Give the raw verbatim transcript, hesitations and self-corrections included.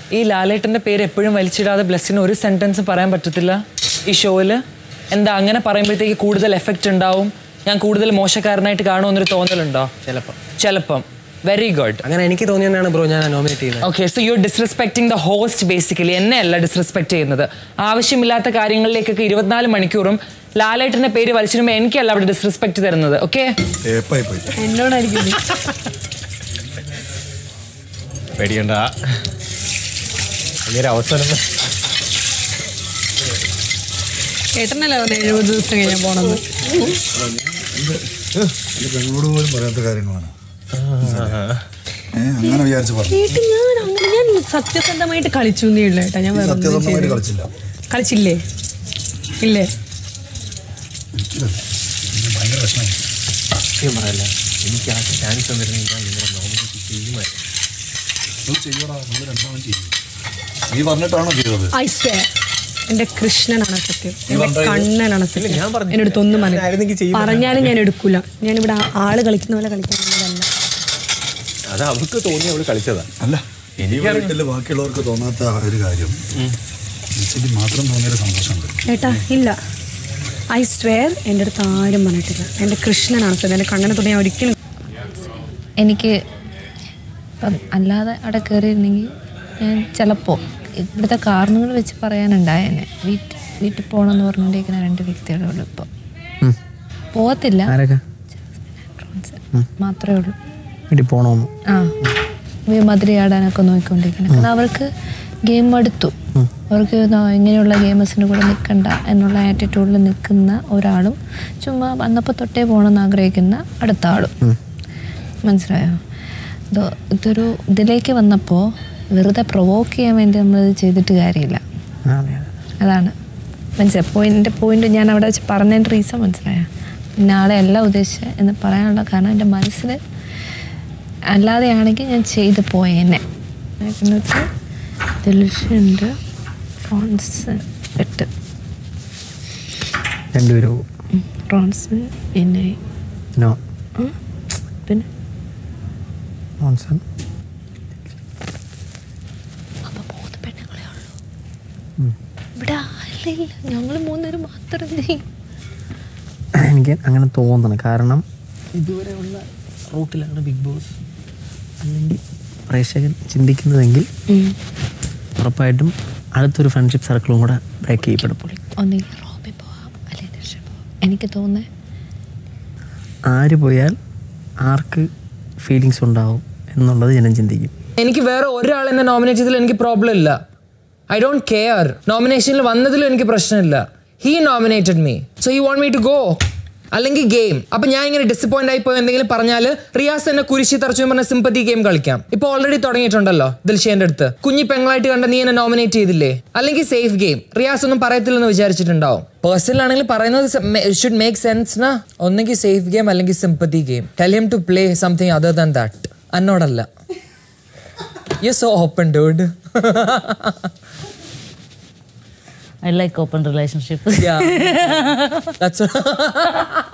ഈ ലാലേട്ടൻ്റെ പേര് എപ്പോഴും വലിച്ചിടാതെ ബ്ലെസ്സിന് ഒരു സെൻറ്റൻസ് പറയാൻ പറ്റത്തില്ല ഈ ഷോയിൽ? എന്താ അങ്ങനെ പറയുമ്പോഴത്തേക്ക് കൂടുതൽ എഫക്റ്റ് ഉണ്ടാവും, ഞാൻ കൂടുതൽ മോശക്കാരനായിട്ട് കാണുമെന്നൊരു തോന്നലുണ്ടോ? ചിലപ്പം ചിലപ്പം വെരി ഗുഡ്. അങ്ങനെ എനിക്ക് തോന്നിയാണ് ബ്രോ ഞാൻ നോമിനേറ്റ് ചെയ്യുന്നത്. Okay, so you disrespecting the host basically. എന്നെ അല്ല ഡിസ്റെസ്പെക്ട് ചെയ്യുന്നത്. ആവശ്യമില്ലാത്ത കാര്യങ്ങളിലേക്കൊക്കെ ഇരുപത്തിനാല് മണിക്കൂറും ലാലേട്ടൻ്റെ പേര് വലിച്ചിടുമ്പോൾ എനിക്കല്ല അവിടെ ഡിസ്റെസ്പെക്ട് തരുന്നത്. ഓക്കെ, എന്നോടായിരിക്കും. പേടിക്കണ്ട, അവസരം ഏട്ടനല്ലേ പറഞ്ഞ എഴുപത് ദിവസം കഴിഞ്ഞാൽ പോണെന്ന്. പെങ്ങളോട് പോലും പറയാത്ത കാര്യങ്ങളാണ്. അങ്ങനെ വിചാരിച്ചു ഏട്ടാ ഞാൻ അങ്ങനെ ഞാൻ സത്യസന്ധമായിട്ട് കളിച്ചു എന്നേ ഉള്ളൂ ഏട്ടാ. ഞാൻ സത്യസന്ധമായിട്ട് കളിച്ചില്ല. കളിച്ചില്ലേ? ഇല്ലേ? ഭയങ്കര പ്രശ്നമായി. സത്യം പറയല്ല, എനിക്ക് ആ ചാൻസ് തന്നിരുന്നെങ്കിൽ ഞാൻ നിങ്ങളെ നോമിനേറ്റ് ചെയ്യുമായിരുന്നു. നീ പറഞ്ഞിട്ടാണോ ചെയ്തത്? ഐ സ്വെയർ എന്റെ കൃഷ്ണനാണ് സത്യം, എന്റെ കണ്ണനാണ് സത്യം. എന്റെ അടുത്ത് ഒന്നും പറഞ്ഞാലും ഞാൻ എടുക്കൂല. ഞാനിവിടെ ആള് കളിക്കുന്ന പോലെ കളിക്കാനുള്ളതല്ല. അത് അവർക്ക് തോന്നി അവള് കളിച്ചതാ. അല്ല, എനിക്ക് ബാക്കിയുള്ളവർക്ക് തോന്നാത്ത ഒരു കാര്യം മാത്രം തോന്നിയൊരു സന്തോഷമുണ്ട്. ഏട്ടാ ഇല്ല, ഐ സ്വെയർ എൻ്റെ അടുത്ത് ആരും പറഞ്ഞിട്ടില്ല. എൻ്റെ കൃഷ്ണനാണ് സത്യം, എൻ്റെ കണ്ണനെ തൊട്ട് ഞാൻ ഒരിക്കലും. എനിക്ക് ഇപ്പം അല്ലാതെ അവിടെ കയറിയിരുന്നെങ്കിൽ ഞാൻ ചിലപ്പോൾ ഇവിടുത്തെ കാരണങ്ങൾ വെച്ച് പറയാനുണ്ടായേനെ. വീട്ടിൽ വീട്ടിൽ പോകണമെന്ന് പറഞ്ഞുകൊണ്ടിരിക്കുന്ന രണ്ട് വ്യക്തികളേ ഉള്ളൂ. ഇപ്പം പോകത്തില്ല, മാത്രമേ ഉള്ളൂ. വീട്ടിൽ പോകണമെന്ന് ആ മധുര ആടാനൊക്കെ നോക്കിക്കൊണ്ടിരിക്കണം. കാരണം അവർക്ക് ഗെയിം അടുത്തു. അവർക്ക് ഇങ്ങനെയുള്ള ഗെയിമേഴ്സിൻ്റെ കൂടെ നിൽക്കണ്ട എന്നുള്ള ആറ്റിറ്റ്യൂഡിൽ നിൽക്കുന്ന ഒരാളും ചുമ്മാ വന്നപ്പോൾ തൊട്ടേ പോകണമെന്ന് ആഗ്രഹിക്കുന്ന അടുത്ത ആളും. മനസ്സിലായോ? ഇത് ഇതൊരു ഇതിലേക്ക് വന്നപ്പോൾ വെറുതെ പ്രൊവോക്ക് ചെയ്യാൻ വേണ്ടി നമ്മളിത് ചെയ്തിട്ട് കാര്യമില്ല. അതാണ് മനസ്സിലായി പോയിൻ്റെ പോയിന്റ്. ഞാൻ അവിടെ വെച്ച് പറഞ്ഞതിൻ്റെ റീസൺ മനസ്സിലായോ? പിന്നെ ആളെ എല്ലാം ഉദ്ദേശിച്ചത് എന്ന് പറയാനുള്ള കാരണം എൻ്റെ മനസ്സിൽ അല്ലാതെയാണെങ്കിൽ ഞാൻ ചെയ്ത് പോയെന്നെ. എന്ന് വെച്ചാൽ ദിൽഷുണ്ട്, റോൺസൺ എട്ട് രണ്ടുപേരും റോൺസൺ പിന്നെ പിന്നെ റോൺസൺ. അപ്പം മൂന്ന് പെണ്ണുങ്ങളേ ഉള്ളൂ ഇവിടെ. ആരില്ല, ഞങ്ങൾ മൂന്നുപേരും മാത്രം. എനിക്ക് അങ്ങനെ തോന്നണം. കാരണം ഇതുവരെയുള്ള റൂട്ടിലാണ് ബിഗ് ബോസ് അല്ലെങ്കിൽ പ്രേക്ഷകൻ ചിന്തിക്കുന്നതെങ്കിൽ ഉറപ്പായിട്ടും അടുത്തൊരു ഫ്രണ്ട്ഷിപ്പ് സർക്കിളും കൂടെ ബ്രേക്ക് ചെയ്യപ്പെടും. ഒന്നെങ്കിൽ റോബി പോവാം അല്ലെങ്കിൽ ദിൽഷ പോവാം. എനിക്ക് തോന്നുന്നത് ആര് പോയാൽ ആർക്ക് ഫീലിങ്സ് ഉണ്ടാവും എന്നുള്ളത് ജനം ചിന്തിക്കും. എനിക്ക് വേറെ ഒരാൾ എന്നെ നോമിനേറ്റ് ചെയ്തതിൽ എനിക്ക് പ്രോബ്ലം ഇല്ല. I don't care. നോമിനേഷനിൽ വന്നതിലും എനിക്ക് പ്രശ്നമില്ല. He nominated me, so you want me to go? അല്ലെങ്കിൽ ഗെയിം. അപ്പം ഞാൻ ഇങ്ങനെ ഡിസപ്പോയിന്റ് ആയി പോയി എന്തെങ്കിലും പറഞ്ഞാൽ റിയാസ് എന്നെ കുരിശി തറച്ചു പറഞ്ഞ സിമ്പതി ഗെയിം കളിക്കാം. ഇപ്പോൾ ഓൾറെഡി തുടങ്ങിയിട്ടുണ്ടല്ലോ ദിൽഷേന്റെ അടുത്ത്. കുഞ്ഞി പെങ്ങളായിട്ട് കണ്ട നീ എന്നെ നോമിനേറ്റ് ചെയ്തില്ലേ? അല്ലെങ്കിൽ സേഫ് ഗെയിം. റിയാസ് ഒന്നും പറയത്തില്ലെന്ന് വിചാരിച്ചിട്ടുണ്ടാവും. പേഴ്സണൽ ആണെങ്കിൽ പറയുന്നത് ഷുഡ് മേക്ക് സെൻസ് നാ. ഒന്നെങ്കിൽ സേഫ് ഗെയിം അല്ലെങ്കിൽ sympathy game. Tell him to play something other than that. എന്നോടല്ല. You so open dude. I like open relationship. Yeah. That's